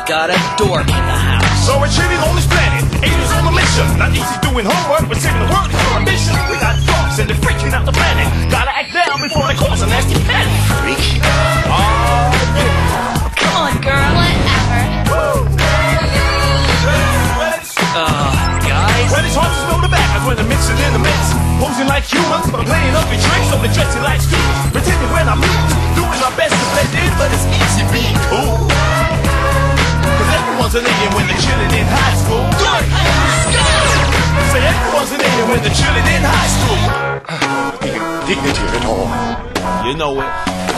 got a dork in the house. So we're chilling on this planet, aliens on a mission. Not easy doing homework, but saving the world is our mission. We got dorks and they're freaking out the planet. Gotta act now before they cause a nasty panic. Freak. Oh, yeah. Come on, girl. Whatever. Guys. Well, it's hard to know the back when they're mixing in the mix. Posing like humans, but playing ugly tricks. So they're dressing like students, pretending when I meet. Doing our best to blend in, but it's easy being cool. Cause everyone's an alien when they're chilling in high school. Good! Say everyone's an alien when they're chilling in high school. Dignity of it all. You know it.